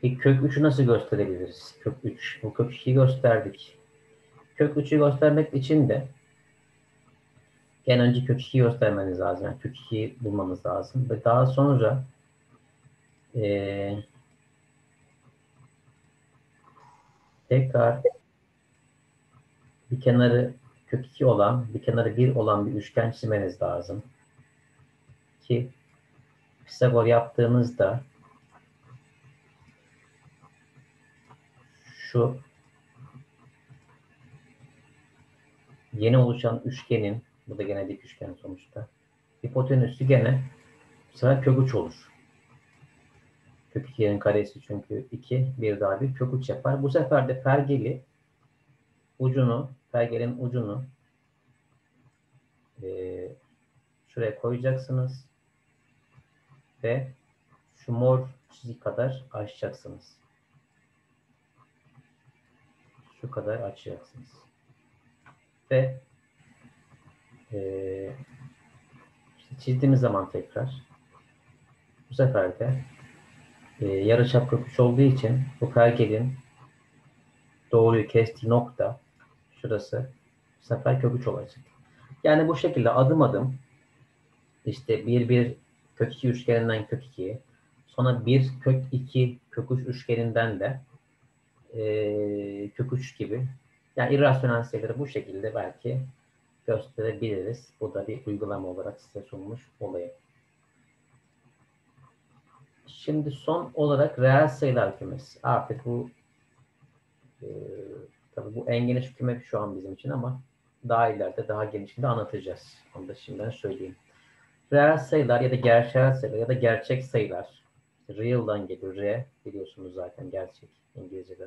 Kök 3'ü nasıl gösterebiliriz? Kök 3. Bu kök 2'yi gösterdik. Kök 3'ü göstermek için de en önce kök 2'yi göstermeniz lazım. Yani kök 2'yi bulmamız lazım. Ve daha sonra tekrar bir kenarı kök 2 olan, bir kenarı 1 olan bir üçgen çizmeniz lazım. Ki Pisagor yaptığınızda şu yeni oluşan üçgenin, bu da gene dik üçgen sonuçta, hipotenüsü gene bu sefer kök 3 olur. Kök 2'nin karesi çünkü 2, bir daha bir kök 3 yapar. Bu sefer de pergelin ucunu şuraya koyacaksınız ve şu mor çizgi kadar açacaksınız. Şu kadar açacaksınız. Ve işte çizdiğimiz zaman tekrar bu sefer de yarıçap kök 3 olduğu için bu pergelin doğruyu kestiği nokta şurası bu sefer kök 3 olacak. Yani bu şekilde adım adım işte 1 kök 2 üçgeninden kök 2'ye sonra 1 kök 2 kök 3 üçgeninden de kök 3 gibi yani irrasyonel sayıları bu şekilde belki gösterebiliriz. Bu da bir uygulama olarak size sunmuş olayım. Şimdi son olarak reel sayılar kümesi. Artık bu tabii bu en geniş küme şu an bizim için ama daha ileride daha genişinde anlatacağız. Onu da şimdiden söyleyeyim. Reel sayılar ya da gerçel sayılar ya da gerçek sayılar. Real'dan geliyor. R biliyorsunuz zaten gerçek İngilizceden.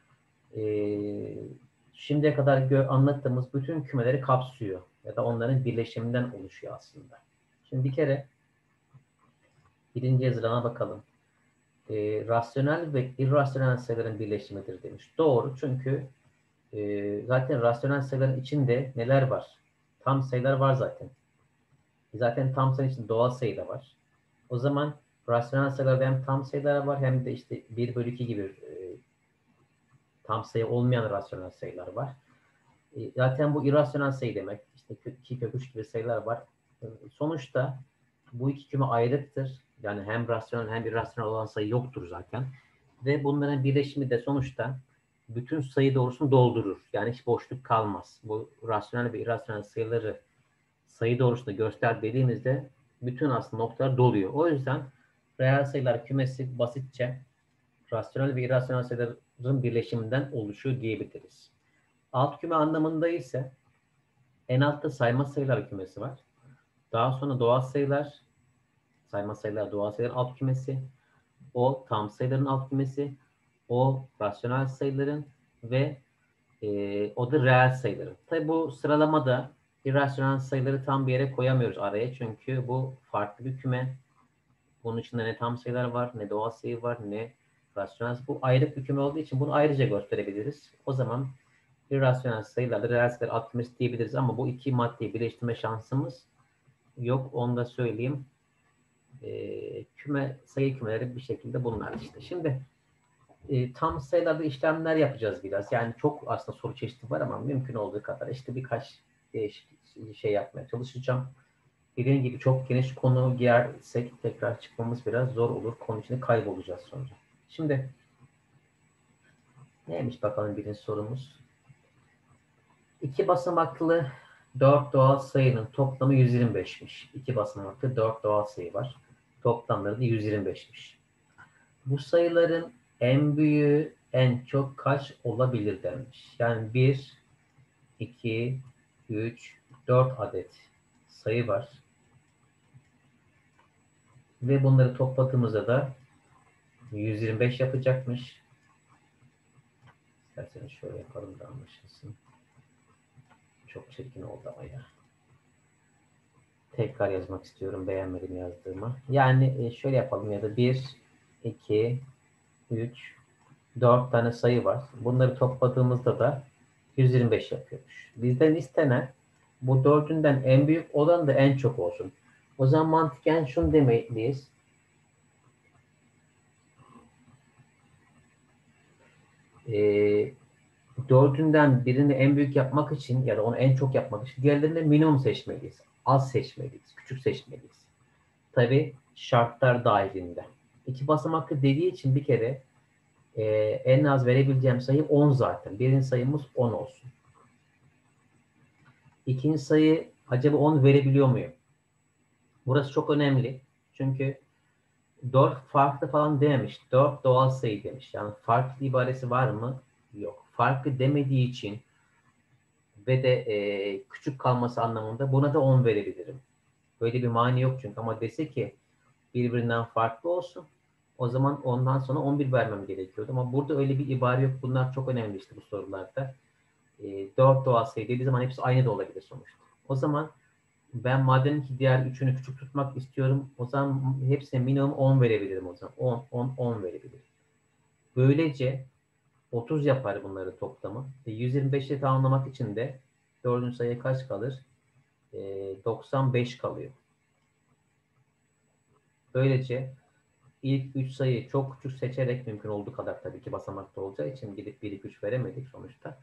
Şimdiye kadar anlattığımız bütün kümeleri kapsıyor. Ya da onların birleşiminden oluşuyor aslında. Şimdi bir kere birinci yazılana bakalım. Rasyonel ve irrasyonel sayıların birleşimidir demiş. Doğru çünkü zaten rasyonel sayıların içinde neler var? Tam sayılar var zaten. Zaten tam sayı için doğal sayı da var. O zaman rasyonel sayılarda hem tam sayılar var hem de işte 1/2 gibi tam sayı olmayan rasyonel sayılar var. Zaten bu irrasyonel sayı demek. İşte kök 2, kök 3 gibi sayılar var. Sonuçta bu iki küme ayrıktır. Yani hem rasyonel hem irrasyonel olan sayı yoktur zaten. Ve bunların birleşimi de sonuçta bütün sayı doğrusunu doldurur. Yani hiç boşluk kalmaz. Bu rasyonel ve irrasyonel sayıları sayı doğrusunda göster dediğimizde bütün aslında noktalar doluyor. O yüzden reel sayılar kümesi basitçe rasyonel ve irrasyonel sayıların birleşiminden oluşuyor diyebiliriz. Alt küme anlamında ise en altta sayma sayılar kümesi var. Daha sonra doğal sayılar, sayma sayılar, doğal sayıların alt kümesi, o tam sayıların alt kümesi, o rasyonel sayıların ve o da reel sayıların. Tabi bu sıralamada irrasyonel sayıları tam bir yere koyamıyoruz araya çünkü bu farklı bir küme. Bunun içinde ne tam sayılar var, ne doğal sayı var, ne rasyonel. Bu ayrı bir küme olduğu için bunu ayrıca gösterebiliriz. O zaman irrasyonel sayılarla reel sayılar alt kümesi diyebiliriz ama bu iki maddeyi birleştirme şansımız yok. Onu da söyleyeyim. Sayı kümeleri bir şekilde bunlar işte. Şimdi tam sayılarda işlemler yapacağız biraz. Yani çok aslında soru çeşidi var ama mümkün olduğu kadar işte birkaç değişik şey yapmaya çalışacağım. Dediğim gibi çok geniş konu girersek tekrar çıkmamız biraz zor olur. Konu içinde kaybolacağız sonra. Şimdi neymiş bakalım birinci sorumuz. İki basamaklı 4 doğal sayının toplamı 125'miş. İki basamaklı 4 doğal sayı var. Toplamları da 125'miş. Bu sayıların en büyüğü en çok kaç olabilir demiş. Yani 1, 2, 3, 4 adet sayı var. Ve bunları topladığımızda da 125 yapacakmış. İsterseniz şöyle yapalım da anlaşılsın. Çok çirkin oldu ama ya. Tekrar yazmak istiyorum. Beğenmedim yazdığımı. Yani şöyle yapalım ya da 1, 2, 3, 4 tane sayı var. Bunları topladığımızda da 125 yapıyormuş. Bizden istenen bu dördünden en büyük olan da en çok olsun. O zaman mantıken şunu demeliyiz. Dördünden birini en büyük yapmak için ya da onu en çok yapmak için diğerlerinde minimum seçmeliyiz. Az seçmeliyiz. Küçük seçmeliyiz. Tabii şartlar dahilinde. İki basamaklı dediği için bir kere en az verebileceğim sayı 10 zaten. Birinci sayımız 10 olsun. İkinci sayı acaba 10 verebiliyor muyum? Burası çok önemli. Çünkü 4 farklı falan dememiş. 4 doğal sayı demiş. Yani farklı ibaresi var mı? Yok. Farklı demediği için ve de küçük kalması anlamında buna da 10 verebilirim. Böyle bir mani yok çünkü, ama dese ki birbirinden farklı olsun, o zaman ondan sonra 11 vermem gerekiyordu. Ama burada öyle bir ibare yok. Bunlar çok önemli işte bu sorularda. 4 doğal sayı dediği zaman hepsi aynı da olabilir sonuçta. O zaman ben madem ki diğer üçünü küçük tutmak istiyorum, o zaman hepsine minimum 10 verebilirim o zaman. 10, 10, 10 verebilirim. Böylece 30 yapar bunları toplamı. 125'i tamamlamak için de dördüncü sayı kaç kalır? 95 kalıyor. Böylece ilk 3 sayıyı çok küçük seçerek, mümkün olduğu kadar tabii ki basamakta olacağı için gidip 1, 2, 3 veremedik sonuçta.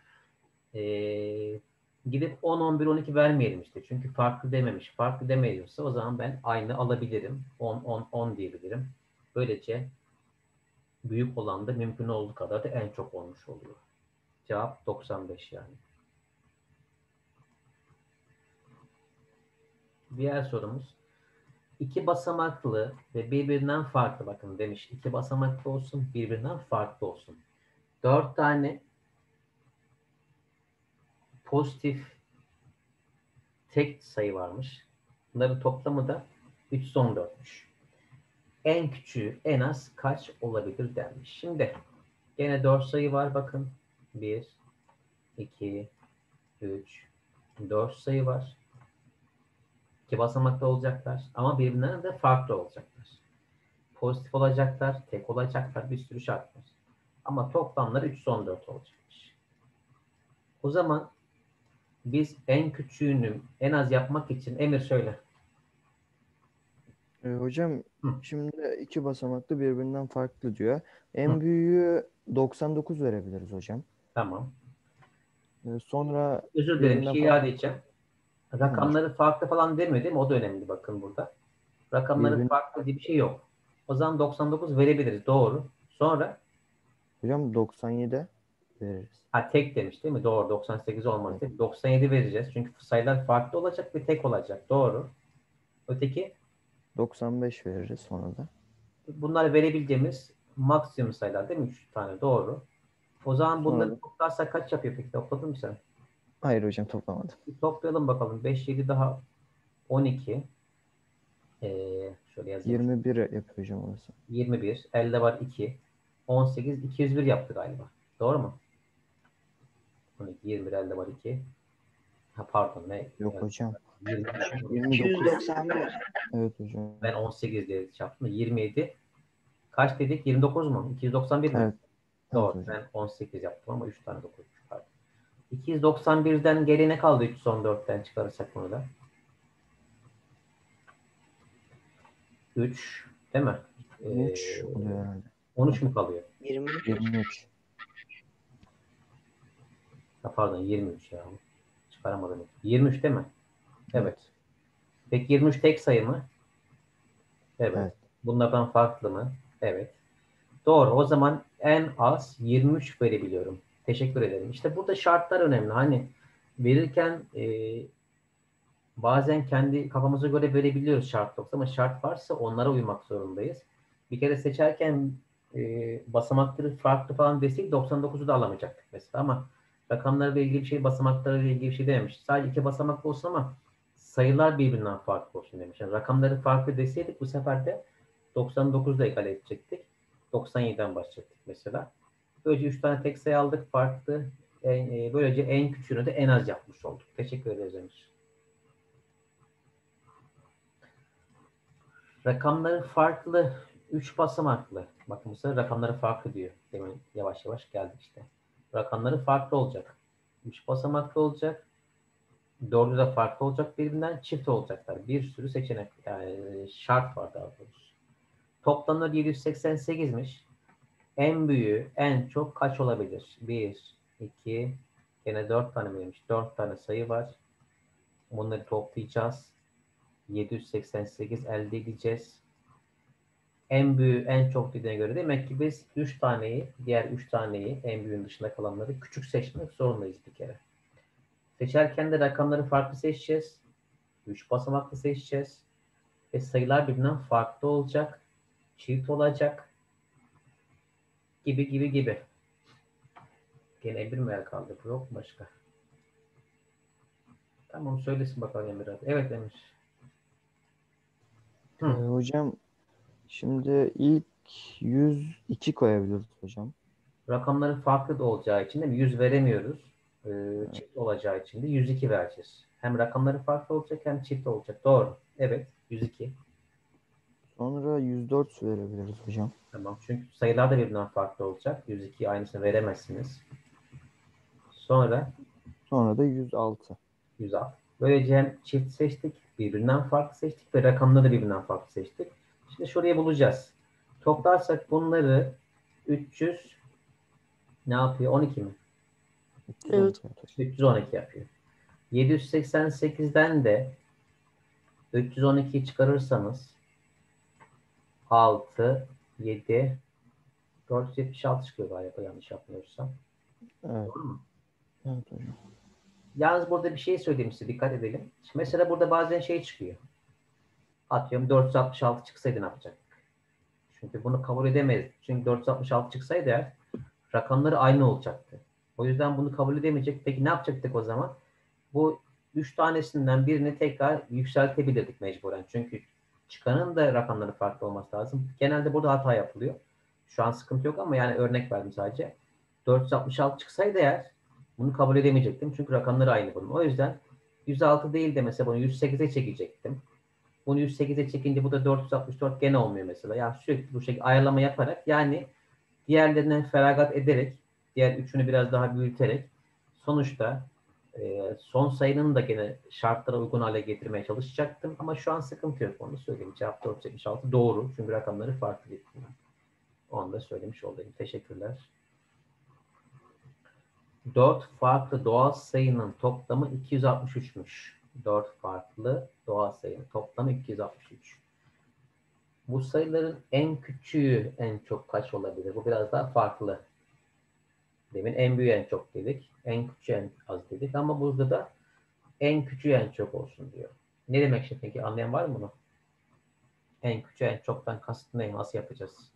Gidip 10, 11, 12 vermeyelim işte. Çünkü farklı dememiş. Farklı demiyorsa o zaman ben aynı alabilirim. 10, 10, 10 diyebilirim. Böylece büyük olan da mümkün olduğu kadar da en çok olmuş oluyor. Cevap 95 yani. Diğer sorumuz. İki basamaklı ve birbirinden farklı, bakın demiş. İki basamaklı olsun, birbirinden farklı olsun. 4 tane pozitif tek sayı varmış. Bunların toplamı da 314'müş. En küçüğü en az kaç olabilir denmiş. Şimdi gene 4 sayı var bakın. 1, 2, 3, 4 sayı var. İki basamaklı olacaklar ama birbirinden de farklı olacaklar. Pozitif olacaklar, tek olacaklar, bir sürü şart var. Ama toplamları 314 olacakmış. O zaman biz en küçüğünü en az yapmak için, Emir söyle. Hocam Hı, şimdi iki basamaklı birbirinden farklı diyor. hı, En büyüğü 99 verebiliriz hocam. tamam. Sonra Özür dilerim, bir birbirinden şey farklı. iade edeceğim. Tamam hocam. Rakamları farklı falan demiyor değil mi? O da önemli bakın burada. Rakamları Birbirinden farklı diye bir şey yok. O zaman 99 verebiliriz. Doğru. Sonra hocam 97 veririz. tek demiş değil mi? Doğru. 98 olmaz Evet. değil mi? 97 vereceğiz. Çünkü sayılar farklı olacak ve tek olacak. Doğru. Öteki 95 veririz sonra da. bunlar verebileceğimiz maksimum sayılar değil mi? 3 tane. Doğru. O zaman Sonra bunları da toplarsak kaç yapıyor peki? Topladın mı sen? hayır hocam toplamadım. Bir toplayalım bakalım. 5, 7 daha 12. Şöyle yazayım. 21 yapıyor hocam orası. 21. Elde var 2. 18. 201 yaptı galiba. Doğru mu? 12, 21 elde var 2. Ha, pardon ne? Yok hocam. 29. 291. Evet hocam. Ben 18 diye çarptım. 27. Kaç dedik? 29 mu? 291 mi? Evet. Evet Doğru. hocam. Ben 18 yaptım ama 3 tane 9 çıkardım. 291'den geriye ne kaldı 314'ten çıkarırsak bunu da? 3 değil mi? Ee, 23 oluyor herhalde. 13 mu kalıyor? 23. 23. Ha, pardon 23 ya. Çıkaramadım. 23 değil mi? Evet. Evet. Peki 23 tek sayı mı? Evet. Evet. Bunlardan farklı mı? Evet. Doğru. O zaman en az 23 verebiliyorum. Teşekkür ederim. İşte burada şartlar önemli. Hani verirken bazen kendi kafamıza göre verebiliyoruz şart yoksa, ama şart varsa onlara uymak zorundayız. Bir kere seçerken basamakları farklı falan desek 99'u da alamayacaktık mesela, ama rakamlarla ilgili bir şey, basamaklarla ilgili bir şey dememiş. Sadece iki basamaklı olsun ama sayılar birbirinden farklı olsun demiş. Yani rakamları farklı deseydik bu sefer de 99'da egal edecektik. 97'den başlayacaktık mesela. Böylece 3 tane tek sayı aldık farklı. Böylece en küçüğünü de en az yapmış olduk. Teşekkür ederiz Emir. Rakamları farklı, 3 basamaklı. Bakın bu sefer rakamları farklı diyor. Demin yavaş yavaş geldik işte. Rakamları farklı olacak. 3 basamaklı olacak. 4'ü de farklı olacak birbirinden. Çift olacaklar. Bir sürü seçenek, yani şart var daha doğrusu. Toplamları 788'miş. En büyüğü en çok kaç olabilir? 1, 2, gene 4 tane miymiş? 4 tane sayı var. Bunları toplayacağız. 788 elde edeceğiz. En büyüğü en çok dediğine göre demek ki biz 3 taneyi, diğer 3 taneyi en büyüğün dışında kalanları küçük seçmek zorundayız bir kere. Seçerken de rakamları farklı seçeceğiz. 3 basamaklı seçeceğiz. Ve sayılar birbirinden farklı olacak. Çift olacak. Gibi gibi gibi. Gene bir mi kaldı? Yok mu başka? Tamam söylesin bakalım Emir abi. Evet Emir. Hocam şimdi ilk 102 koyabiliriz hocam. Rakamların farklı da olacağı için de 100 veremiyoruz. Çift olacağı için de 102 vereceğiz. Hem rakamları farklı olacak hem çift olacak. Doğru. Evet. 102. Sonra 104 verebiliriz hocam. Tamam. Çünkü sayılar da birbirinden farklı olacak. 102'yi aynısını veremezsiniz. Sonra Sonra da 106. 106. Böylece hem çift seçtik, birbirinden farklı seçtik ve rakamları da birbirinden farklı seçtik. Şimdi şurayı bulacağız. Toplarsak bunları 300 ne yapıyor? 12 mi? 312 hocam. 312 yapıyor. 788'den de 312'yi çıkarırsanız 6, 7, 476 çıkıyor galiba yanlış yapmıyorsam. Evet. Doğru mu? Evet hocam. Yalnız burada bir şey söyleyeyim size dikkat edelim. Şimdi mesela burada bazen şey çıkıyor. Atıyorum 466 çıksaydı ne yapacaktık? Çünkü bunu kabul edemeyiz. Çünkü 466 çıksaydı eğer rakamları aynı olacaktı. O yüzden bunu kabul edemeyecek. Peki ne yapacaktık o zaman? Bu 3 tanesinden birini tekrar yükseltebilirdik mecburen. Çünkü çıkanın da rakamları farklı olması lazım. Genelde burada hata yapılıyor. Şu an sıkıntı yok ama yani örnek verdim sadece. 466 çıksaydı eğer bunu kabul edemeyecektim. Çünkü rakamları aynı bunun. O yüzden 106 değil de mesela bunu 108'e çekecektim. Bunu 108'e çekince bu da 464 gene olmuyor mesela. Yani sürekli bu şekilde ayarlama yaparak yani diğerlerine feragat ederek diğer üçünü biraz daha büyüterek sonuçta son sayının da gene şartlara uygun hale getirmeye çalışacaktım. Ama şu an sıkıntı yok. Onu söyleyeyim. Cevap 476 doğru. Çünkü rakamları farklı getirdim. Onu da söylemiş olayım. Teşekkürler. 4 farklı doğal sayının toplamı 263'müş. 4 farklı doğal sayının toplamı 263. Bu sayıların en küçüğü en çok kaç olabilir? Bu biraz daha farklı. Demin en büyüğü en çok dedik. En küçüğü en az dedik. Ama burada da en küçüğü en çok olsun diyor. Ne demek şimdi peki? Anlayan var mı bunu? En küçüğü en çoktan kasıt ne? Nasıl yapacağız?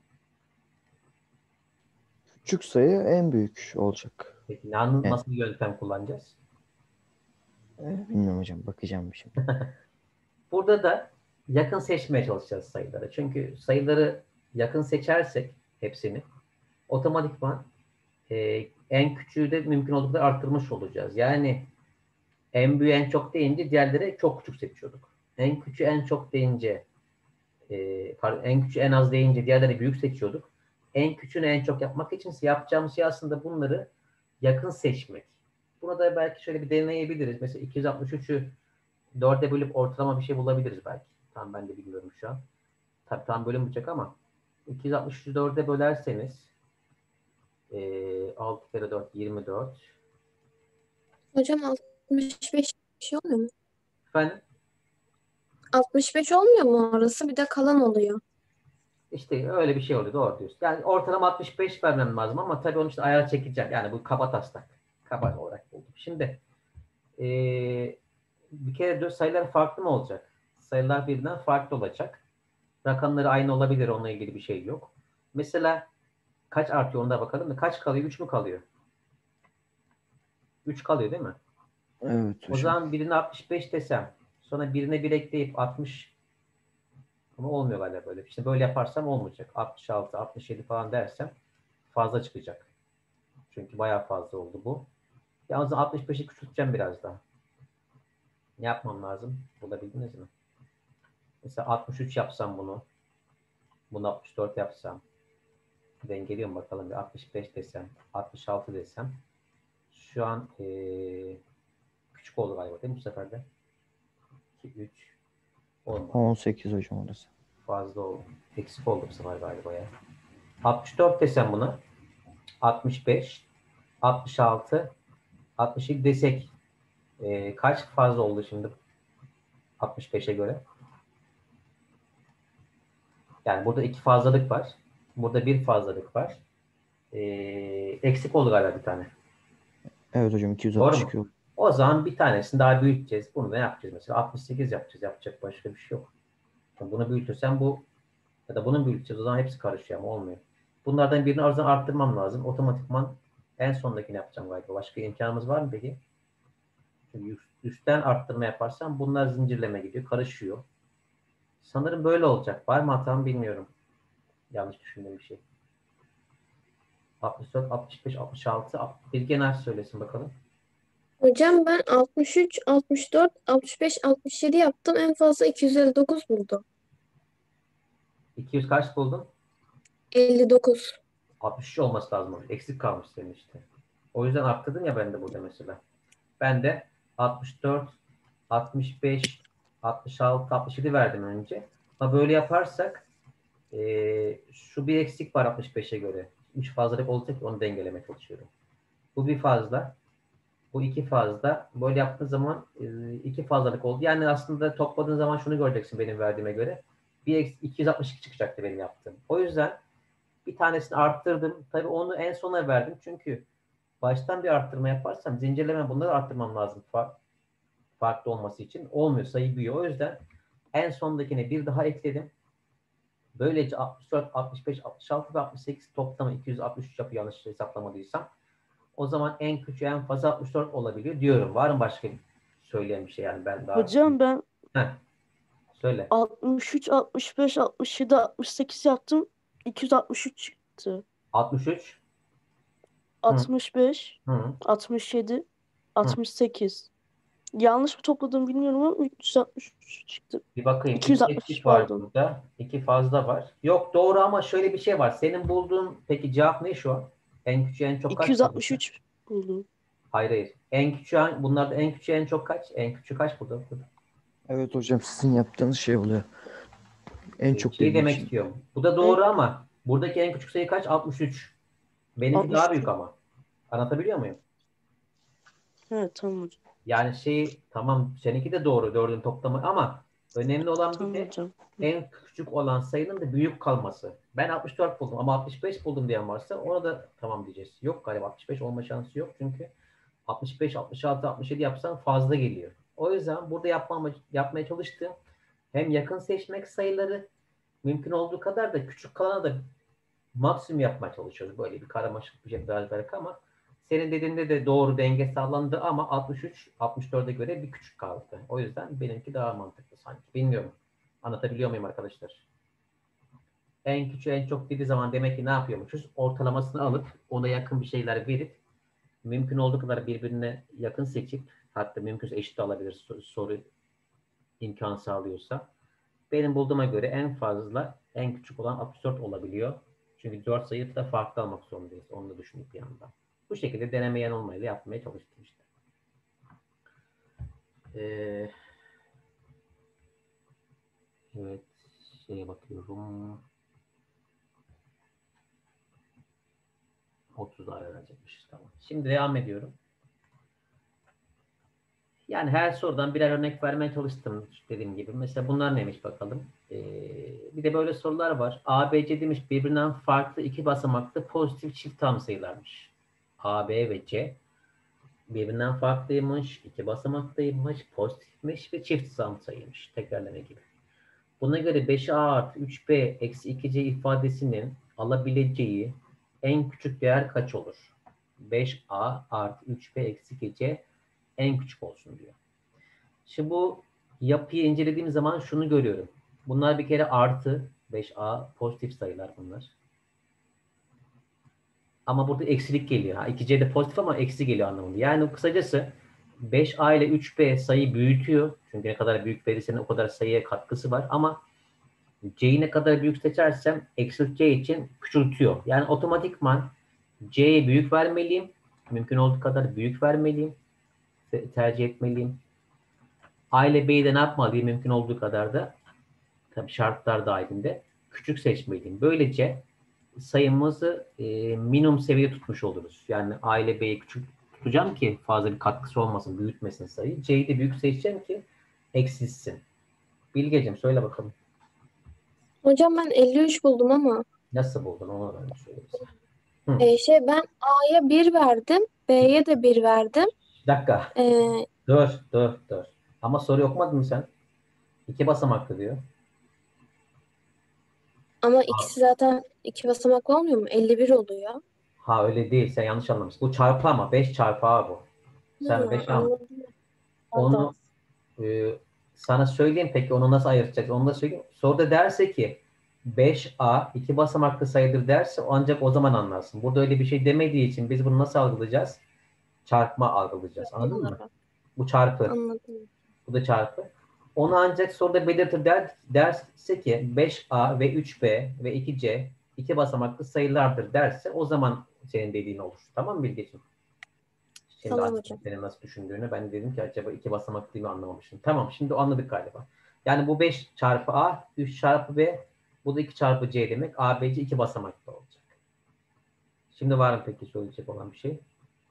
Küçük sayı en büyük olacak. Peki Yani, nasıl bir yöntem kullanacağız? bilmiyorum hocam. Bakacağım şimdi. Burada da yakın seçmeye çalışacağız sayıları. Çünkü sayıları yakın seçersek hepsini otomatikman en küçüğü de mümkün olduğu kadar arttırmış olacağız. Yani en büyüğü en çok deyince diğerleri çok küçük seçiyorduk. En küçüğü en çok deyince en küçüğü en az deyince diğerleri büyük seçiyorduk. En küçüğünü en çok yapmak için yapacağımız şey aslında bunları yakın seçmek. Buna da belki şöyle bir deneyebiliriz. Mesela 263'ü 4'e bölüp ortalama bir şey bulabiliriz belki. Tam ben de bilmiyorum şu an. Tabii tam bölünmeyecek ama 263'ü 4'e bölerseniz 6 kere 4 24. Hocam 65 bir şey olmuyor mu? Efendim 65 olmuyor mu orası? Bir de kalan oluyor. işte öyle bir şey oluyor. Doğru diyorsun. Yani ortalama 65 vermem lazım ama tabii onun için ayar çekeceğim. Yani bu kaba taslak. Kaba olarak buldum. Şimdi bir kere sayılar farklı mı olacak? Sayılar birbirinden farklı olacak. Rakamları aynı olabilir. Onunla ilgili bir şey yok. Mesela kaç artıyor ona da bakalım. Kaç kalıyor? 3 mü kalıyor? 3 kalıyor değil mi? Evet O hocam. zaman birine 65 desem sonra birine 1 ekleyip 60 ama olmuyor galiba böyle. İşte böyle yaparsam olmayacak. 66, 67 falan dersem fazla çıkacak. Çünkü bayağı fazla oldu bu. Yalnız 65'i küçülteceğim biraz daha. Ne yapmam lazım? Bulabildiniz mi? Mesela 63 yapsam bunu. Bunu 64 yapsam. Dengeliyorum bakalım. Bir 65 desem. 66 desem. Şu an küçük oldu galiba değil mi bu sefer de? 2, 3 olmadı. 18 hocam orası. Fazla oldu. Eksik oldu bu sefer galiba ya. 64 desem buna. 65, 66, 62 desek kaç fazla oldu şimdi 65'e göre? Yani burada 2 fazlalık var. Burada 1 fazlalık var. Eksik oldu galiba bir tane. Evet hocam Doğru mu? 262 oldu. O zaman bir tanesini daha büyüteceğiz. Bunu ne yapacağız mesela? 68 yapacağız. Yapacak başka bir şey yok. Bunu büyütürsen bu ya da bunu büyüteceğiz. O zaman hepsi karışıyor ama olmuyor. Bunlardan birini arızdan arttırmam lazım. Otomatikman en sondakini yapacağım galiba. Başka imkanımız var mı peki? Çünkü üstten arttırma yaparsam bunlar zincirleme gidiyor. Karışıyor. Sanırım böyle olacak. Var mı hatam bilmiyorum. Yanlış düşündüğüm bir şey. 64, 65, 66. Bir genel söylesin bakalım. Hocam ben 63, 64, 65, 67 yaptım. En fazla 259 buldum. 200 kaç buldun? 59. 63 olması lazım. Eksik kalmış senin işte. O yüzden arttırdım ya ben de burada mesela. Ben de 64, 65, 66, 67 verdim önce. Ama böyle yaparsak şu bir eksik var 65'e göre. 3 fazlalık olacak ki onu dengelemeye çalışıyorum. Bu bir fazla. Bu iki fazla. Böyle yaptığın zaman iki fazlalık oldu. Yani aslında topladığın zaman şunu göreceksin benim verdiğime göre. 262 çıkacaktı benim yaptığım. O yüzden bir tanesini arttırdım. Tabii onu en sona verdim. Çünkü baştan bir arttırma yaparsam zincirleme bunları arttırmam lazım farklı olması için. Olmuyor, sayı büyüyor. O yüzden en sondakine bir daha ekledim. Böylece 64, 65, 66 ve 68 toplamı 263 yapıyor yanlış hesaplamadıysam. O zaman en küçüğü en fazla 64 olabiliyor diyorum. Var mı başka söyleyen bir şey yani ben daha... Hocam ben Heh, söyle. 63, 65, 67, 68 yaptım. 263 çıktı. 63. Hı, 65, hı, 67, hı. 68. Yanlış mı topladım bilmiyorum ama 363 çıktı. Bir bakayım. İki 263 eksik var pardon. burada. İki fazla var. Yok doğru ama şöyle bir şey var. Senin bulduğun peki cevap ne şu an? En küçüğü en çok kaç buldun? 263 buldum. Hayır hayır. En küçüğü bunlarda en küçüğü en çok kaç? En küçüğü kaç buldun? Evet hocam sizin yaptığınız şey oluyor. En çok Şey dediği demek için. istiyorum. Bu da En doğru ama buradaki en küçük sayı kaç? 63. Benimki daha 63. büyük ama. Anlatabiliyor muyum? Evet tamam hocam. Yani şey tamam seninki de doğru dördün toplamı ama önemli olan bir Tamam de hocam. en küçük olan sayının da büyük kalması. Ben 64 buldum ama 65 buldum diyen varsa ona da tamam diyeceğiz. Yok galiba 65 olma şansı yok çünkü 65, 66, 67 yapsan fazla geliyor. O yüzden burada yapmaya çalıştığım hem yakın seçmek sayıları mümkün olduğu kadar da küçük kalana da maksimum yapmaya çalışıyoruz. Böyle bir karmaşık bir şey belki ama senin dediğinde de doğru denge sağlandı ama 63 64'e göre bir küçük kaldı. O yüzden benimki daha mantıklı sanki. Bilmiyorum. Anlatabiliyor muyum arkadaşlar? En küçüğü en çok dediği zaman demek ki ne yapıyormuşuz? Ortalamasını alıp ona yakın bir şeyler verip mümkün olduğu kadar birbirine yakın seçip hatta mümkünse eşit alabilir soru imkan sağlıyorsa. Benim bulduğuma göre en fazla en küçük olan 64 olabiliyor. Çünkü 4 sayı da farklı almak zorundayız. Onu da düşünüp bir yandan. Bu şekilde deneme yanılmayla yapmaya çalıştım işte. Ee, evet. Şeye bakıyorum. 30 ara verecekmişiz. Tamam. Şimdi devam ediyorum. Yani her sorudan birer örnek vermeye çalıştım dediğim gibi. Mesela bunlar neymiş bakalım. Bir de böyle sorular var. A, B, C demiş birbirinden farklı iki basamaklı pozitif çift tam sayılarmış. A, B ve C birbirinden farklıymış, iki basamaklıymış, pozitifmiş ve çift tam sayıymış. Tekrarlama gibi. Buna göre 5A artı 3B eksi 2C ifadesinin alabileceği en küçük değer kaç olur? 5A artı 3B eksi 2C en küçük olsun diyor. Şimdi bu yapıyı incelediğim zaman şunu görüyorum. Bunlar bir kere artı 5A pozitif sayılar bunlar. Ama burada eksilik geliyor. 2C de pozitif ama eksi geliyor anlamında. Yani kısacası 5A ile 3B sayı büyütüyor. Çünkü ne kadar büyük verirsen o kadar sayıya katkısı var. Ama C'yi ne kadar büyük seçersem eksi C için küçültüyor. Yani otomatikman C'ye büyük vermeliyim. Mümkün olduğu kadar büyük vermeliyim. Tercih etmeliyim. A ile B'yi de ne yapmalıyım? Mümkün olduğu kadar da tabii şartlar dahilinde küçük seçmeliyim. Böylece sayımızı minimum seviye tutmuş oluruz. Yani A ile B'yi küçük tutacağım ki fazla bir katkısı olmasın, büyütmesin sayıyı. C'yi de büyük seçeceğim ki eksilsin. Bilgeciğim söyle bakalım. Hocam ben 53 buldum ama Nasıl buldun onu öğrenmek söyle bize. ben A'ya 1 verdim. B'ye de 1 verdim. Bir dakika. E, Dur. Ama soruyu okumadın mı sen? 2 basamaklı diyor. ama ikisi zaten 2 basamaklı olmuyor mu? 51 oluyor. Ha öyle değil. Sen yanlış anlamışsın. Bu çarpı ama 5 çarpı A bu. Sen 5 al. Anladım. Onu sana söyleyeyim peki onu nasıl ayıracağız? Onu da söyleyeyim. Soruda derse ki 5A 2 basamaklı sayıdır derse ancak o zaman anlarsın. Burada öyle bir şey demediği için biz bunu nasıl algılayacağız? Çarpma algılayacağız. Anladın mı? Bu çarpı. Anladım. Bu da çarpı. Onu ancak soruda belirtir derse ki 5A ve 3B ve 2C 2 basamaklı sayılardır derse o zaman senin dediğin olur. Tamam mı Bilgeciğim? Şimdi Tamam anladım hocam. senin nasıl düşündüğünü. Ben dedim ki acaba 2 basamaklı değil mi anlamamışım. Tamam şimdi anladık galiba. Yani bu 5 çarpı A, 3 çarpı B, bu da 2 çarpı C demek. A, B, C 2 basamaklı olacak. Şimdi var mı peki söyleyecek olan bir şey?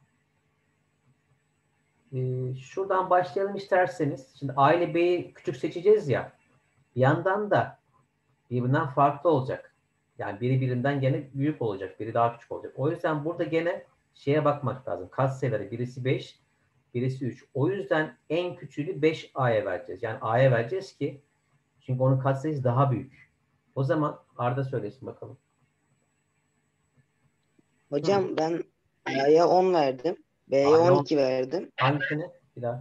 Şuradan başlayalım isterseniz. Şimdi A ile B'yi küçük seçeceğiz ya. Bir yandan da birbirinden farklı olacak. Yani biri birinden gene büyük olacak. Biri daha küçük olacak. O yüzden burada gene şeye bakmak lazım. Katsayıları birisi 5, birisi 3. O yüzden en küçüğünü 5A'ya vereceğiz. Yani A'ya vereceğiz ki çünkü onun katsayısı daha büyük. O zaman Arda söylesin bakalım. Hocam ben A'ya 10 verdim. B'ye A'ya 12 verdim. hangisini? Bir daha.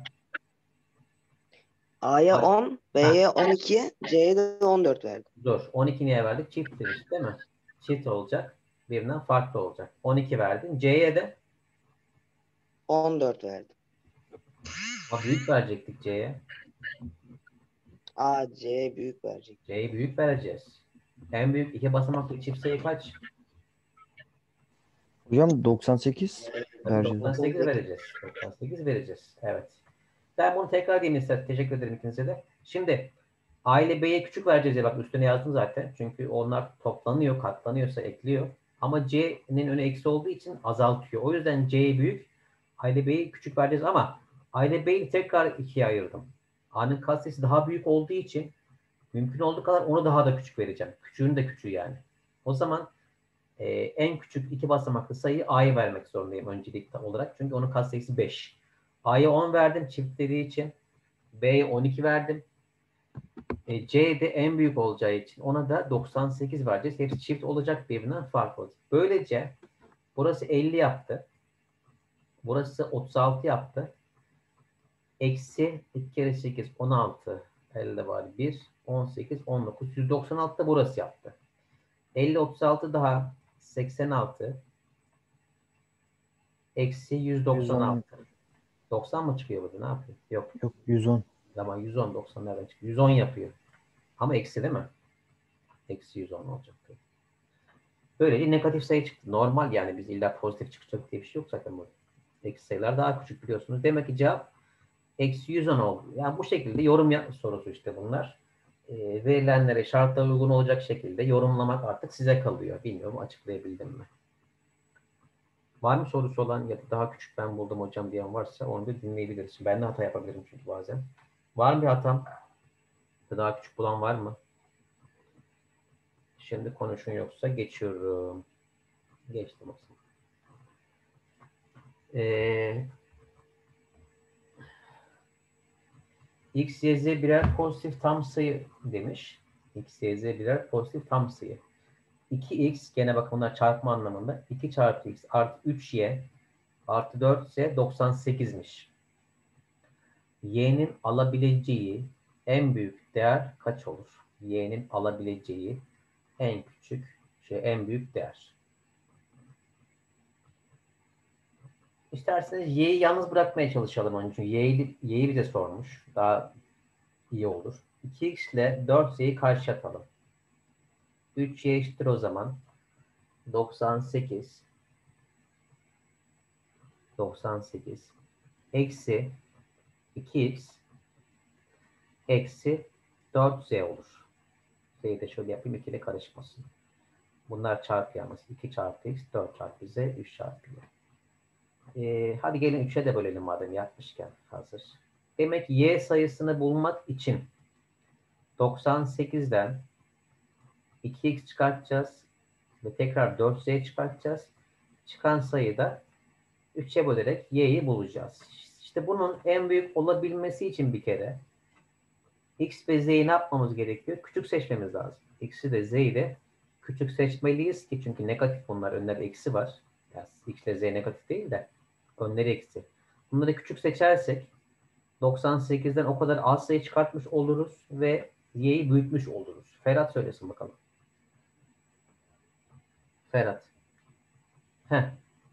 A'ya Ay- 10, Ha, B'ye 12, C'ye de 14 verdim. dur. 12 niye verdik? Çift demiş değil mi? Çift olacak. Birinden farklı olacak. 12 verdin. C'ye de 14 verdim. büyük verecektik C'ye. A, C büyük verecek. C'yi büyük vereceğiz. En büyük iki basamaklı çift sayı kaç? Hocam 98 Bakın vereceğiz. 98 vereceğiz. 98 vereceğiz. Evet. Ben bunu tekrar diyeyim istedim. Teşekkür ederim ikinize de. Şimdi A ile B'ye küçük vereceğiz diye bak üstüne yazdım zaten. Çünkü onlar toplanıyor, katlanıyorsa ekliyor. Ama C'nin önü eksi olduğu için azaltıyor. O yüzden C'ye büyük, A ile B'yi küçük vereceğiz ama A ile B'yi tekrar ikiye ayırdım. A'nın katsayısı daha büyük olduğu için mümkün olduğu kadar onu daha da küçük vereceğim. Küçüğün de küçüğü yani. O zaman en küçük iki basamaklı sayıyı A'ya vermek zorundayım öncelikli olarak. Çünkü onun katsayısı 5. A'ya 10 verdim çiftlediği için. B'ye 12 verdim. C de en büyük olacağı için ona da 98 vereceğiz. Hepsi çift olacak, birbirinden farklı olacak. Böylece burası 50 yaptı. Burası 36 yaptı. Eksi 2 kere 8 16. Elde var 1. 18 19. 196 da burası yaptı. 50 36 daha 86. Eksi 196. 90 mı çıkıyor burada? Ne yapıyor? Yok. Yok 110. Ama 110 90 nereden çıkıyor? 110 yapıyor. Ama eksi değil mi? Eksi 110 olacak. Böylece negatif sayı çıktı. Normal yani biz illa pozitif çıkacak diye bir şey yok zaten burada. Eksi sayılar daha küçük biliyorsunuz. Demek ki cevap eksi 110 oldu. Yani bu şekilde yorum yapma sorusu işte bunlar. Verilenlere şartlara uygun olacak şekilde yorumlamak artık size kalıyor. Bilmiyorum açıklayabildim mi? Var mı sorusu olan ya da daha küçük ben buldum hocam diyen varsa onu da dinleyebiliriz. Ben de hata yapabilirim çünkü bazen. Var mı bir hatam? Daha küçük bulan var mı? Şimdi konuşun yoksa geçiyorum. Geçtim o zaman. X, Y, Z birer pozitif tam sayı demiş. X, Y, Z birer pozitif tam sayı. 2x gene bakın bunlar çarpma anlamında. 2 çarpı x artı 3y artı 4z 98'miş. Y'nin alabileceği en büyük değer kaç olur? Y'nin alabileceği en küçük en büyük değer. İsterseniz y'yi yalnız bırakmaya çalışalım onun için. Y'yi bize sormuş. Daha iyi olur. 2x ile 4z'yi karşı atalım. 3y eşittir o zaman. 98 eksi 2x eksi 4z olur. Z'yi de şöyle yapayım 2 ile karışmasın. Bunlar çarpı yalnız. 2 çarpı x, 4 çarpı z, 3 çarpı y. Hadi gelin 3'e de bölelim madem yapmışken hazır. Demek y sayısını bulmak için 98'den 2x çıkartacağız ve tekrar 4z çıkartacağız. Çıkan sayıda 3'e bölerek y'yi bulacağız. İşte bunun en büyük olabilmesi için bir kere x ve z'yi ne yapmamız gerekiyor? Küçük seçmemiz lazım. X'i de z'yi de küçük seçmeliyiz ki çünkü negatif bunlar. Önlerinde eksi var. Yani x ile z negatif değil de önleri eksi. Bunları küçük seçersek 98'den o kadar az sayı çıkartmış oluruz ve y'yi büyütmüş oluruz. Ferhat söylesin bakalım. Ferhat. Heh.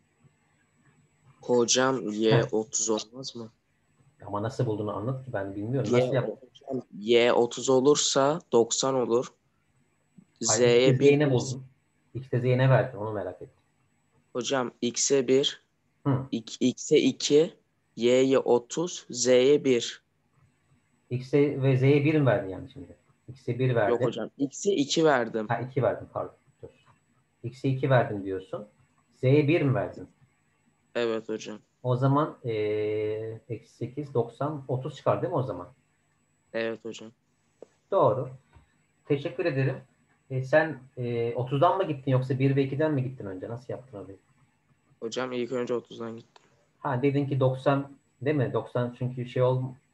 Hocam y Heh. 30 olmaz mı? Ama nasıl bulduğunu anlat ki ben bilmiyorum. Y, Nasıl yap? hocam, y 30 olursa 90 olur. Hayır, Z'ye X'e 1 Z'ye ne buldun? X'e Z'ye ne verdin? Onu merak ettim. hocam x'e 1, Hı. x'e 2, y'ye 30, z'ye 1. X'e ve Z'ye 1 mi verdin yani şimdi? X'e 1 Yok verdin. hocam x'e 2 verdim. Ha 2 verdin pardon. Dur. X'e 2 verdin diyorsun. Z'ye 1 mi verdin? Evet hocam. O zaman eksi 8, 90, 30 çıkar değil mi o zaman? Evet hocam. Doğru. Teşekkür ederim. Sen 30'dan mı gittin yoksa 1 ve 2'den mi gittin önce? Nasıl yaptın orayı? Hocam ilk önce 30'dan gittim. Ha dedin ki 90 değil mi? 90 çünkü şey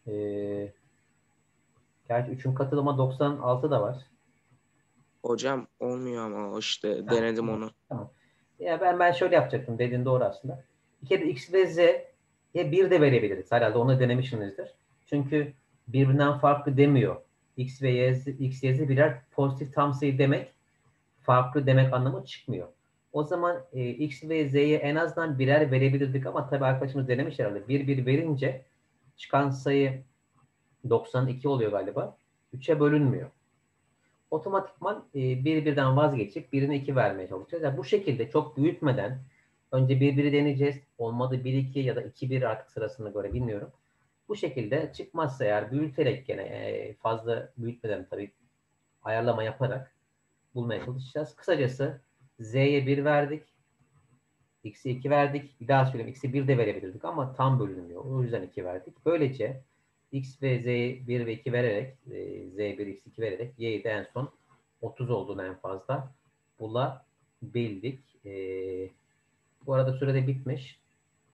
gerçi 3'ün katılımı 96 da var. Hocam olmuyor ama işte Ha, denedim tamam, onu. tamam. Ya ben şöyle yapacaktım. Dediğin doğru aslında. Bir kere x ve z'ye bir de verebiliriz. Herhalde onu denemişsinizdir. Çünkü birbirinden farklı demiyor. X ve y, x, y, z birer pozitif tam sayı demek farklı demek anlamı çıkmıyor. O zaman x ve z'ye en azından birer verebilirdik ama tabii arkadaşımız denemiş herhalde. Bir verince çıkan sayı 92 oluyor galiba. 3'e bölünmüyor. Otomatikman birden vazgeçip birine 2 vermeye çalışacağız. Yani bu şekilde çok büyütmeden önce biri deneyeceğiz. Olmadı 1-2 ya da 2-1 artık sırasına göre bilmiyorum. Bu şekilde çıkmazsa eğer büyüterek gene fazla büyütmeden tabii ayarlama yaparak bulmaya çalışacağız. Kısacası z'ye 1 verdik. X'e 2 verdik. Bir daha söyleyeyim. X'e 1 de verebilirdik ama tam bölünmüyor. O yüzden 2 verdik. Böylece X ve Z'ye 1 ve 2 vererek Z1, X2 vererek Y'yi de en son 30 olduğunu en fazla bulabildik. Bu arada sürede bitmiş.